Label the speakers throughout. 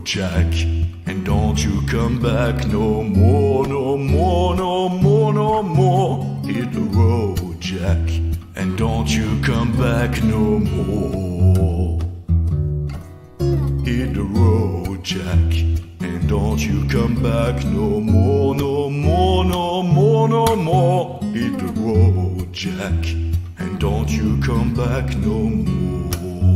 Speaker 1: Jack, and don't you come back no more, no more, no more, no more. Hit the road, Jack, and don't you come back no more. Hit the road, Jack, and don't you come back no more, no more, no more, no more. Hit the road, Jack, and don't you come back no more.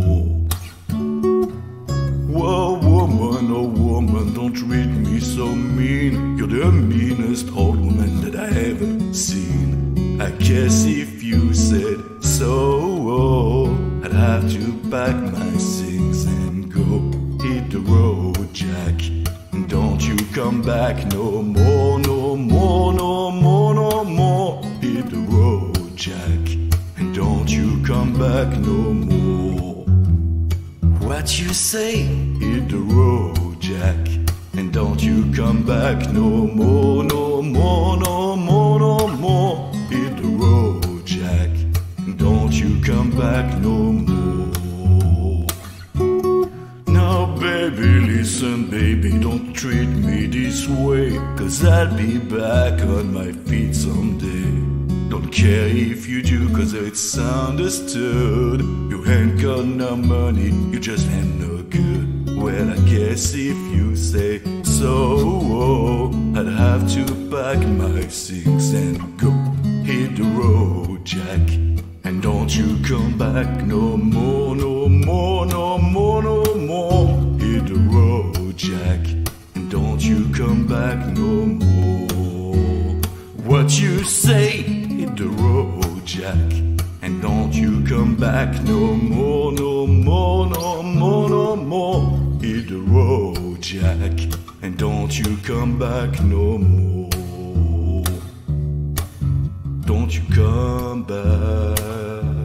Speaker 1: Whoa, woman, oh woman, don't treat me so mean. You're the meanest old woman that I ever seen. I guess if you said so, I'd have to pack my things and go. Hit the road, Jack, and don't you come back no more, no more, no more, no more. Hit the road, Jack, and don't you come back no more. What you say? Hit the road, Jack, and don't you come back no more, no more, no more, no more. Hit the road, Jack, and don't you come back no more. Now baby, listen baby, don't treat me this way, 'cause I'll be back on my feet someday. Don't care if you do, 'cause it's understood. You ain't got no money, you just ain't no good. Well, I guess if you say so, I'd have to pack my things and go. Hit the road, Jack, and don't you come back no more, no more, no more, no more. Hit the road, Jack, and don't you come back no more. What you say? Hit the road, Jack, and don't you come back no more, no more, no more, no more. Hit the road, Jack, and don't you come back no more. Don't you come back.